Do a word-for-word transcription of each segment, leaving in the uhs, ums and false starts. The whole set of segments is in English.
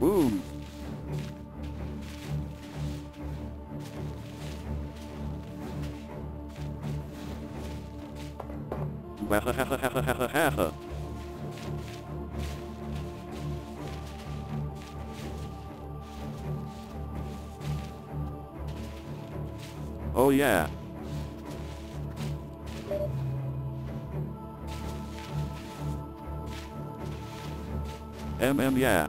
Boom. Wahahahahahaha. Oh yeah. Mm yeah.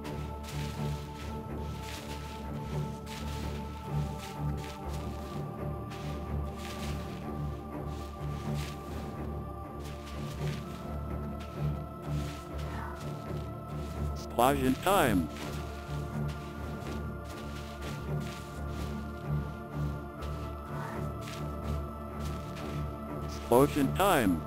Explosion time. Explosion time.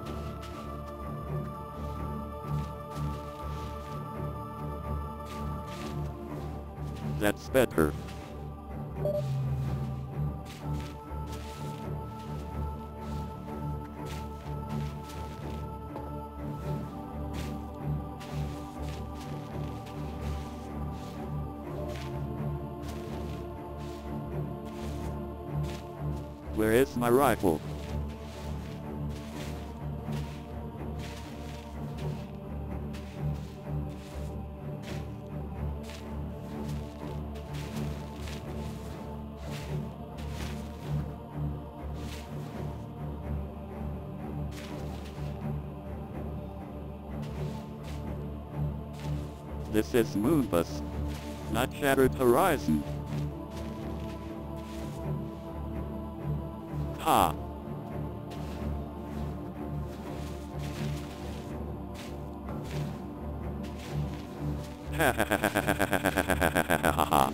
That's better. Where is my rifle? This is Moonbase, not Shattered Horizon. Ha! Ha ha ha ha ha ha ha ha ha ha.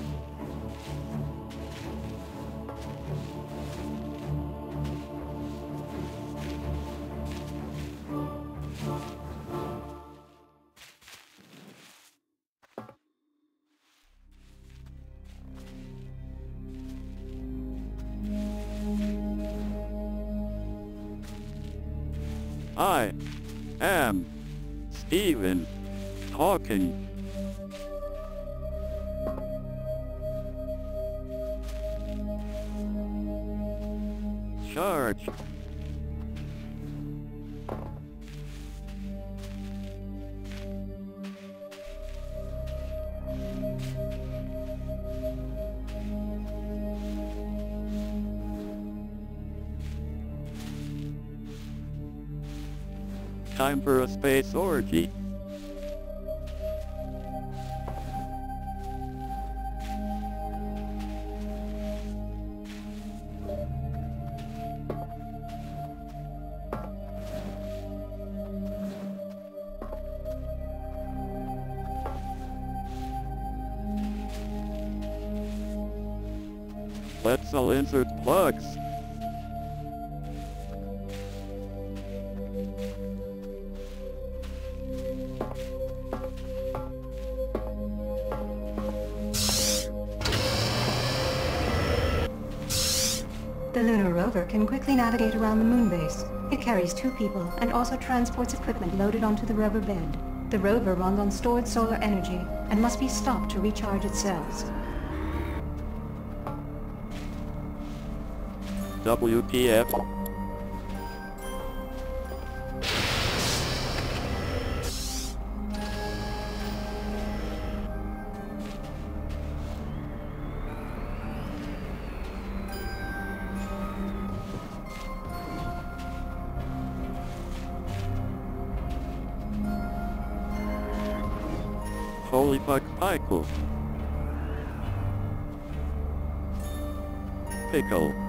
I am Steven talking. Charge. Time for a space orgy. Let's all insert plugs. The lunar rover can quickly navigate around the Moonbase. It carries two people and also transports equipment loaded onto the rover bed. The rover runs on stored solar energy and must be stopped to recharge its cells. W T F. Holy fuck, Pickle. Pickle.